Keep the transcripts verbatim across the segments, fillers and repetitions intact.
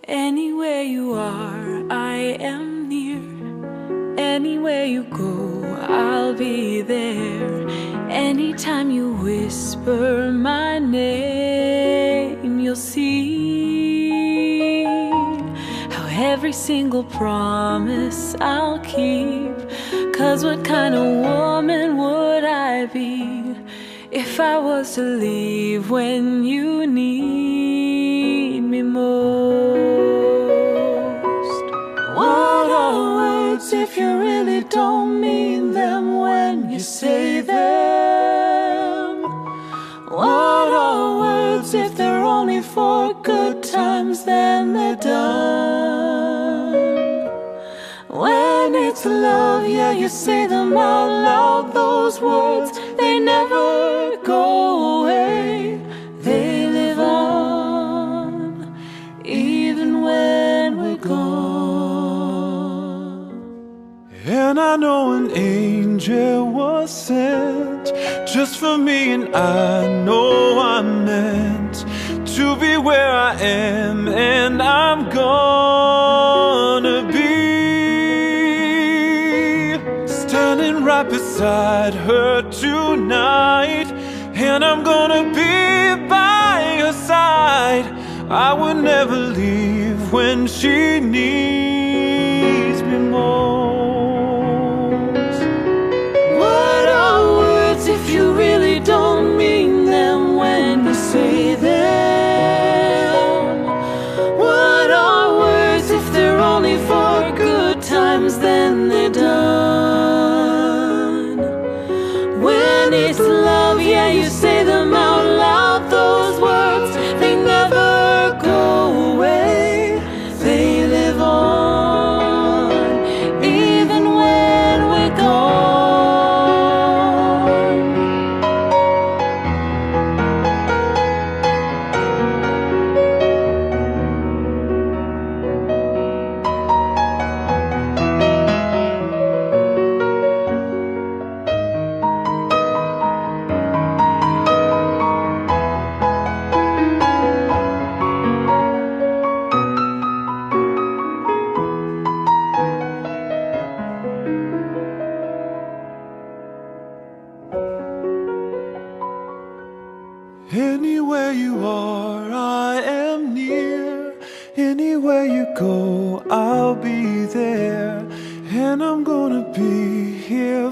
Anywhere you are, I am near. Anywhere you go, I'll be there. Anytime you whisper my name, you'll see how every single promise I'll keep. 'Cause what kind of woman would I be if I was to leave when you need me most? What are words if you really don't mean them when you say them? What are words if they're only for good times, then they're done? When it's love, yeah, you say them out loud. Those words, they never go away. They live on, even when we're gone. And I know an angel was sent just for me, and I know I'm meant to be where I am, and I'm gonna be standing right beside her tonight, and I'm gonna be by her side. I would never leave when she needs me most. What are words if you really don't mean them when you say them? What are words if they're only for good times, then they're done? When it's love, yeah, you say them out loud. Those words, they never go away. They live on, even when we're gone. Anywhere you are, I am near. Anywhere you go, I'll be there. And I'm gonna be here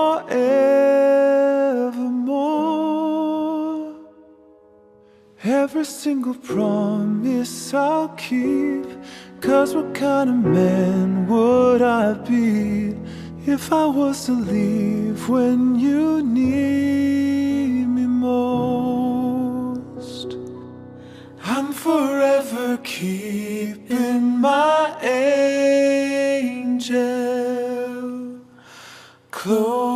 forevermore. Every single promise I'll keep. 'Cause what kind of man would I be if I was to leave when you need me most? I'm forever keeping my angel close.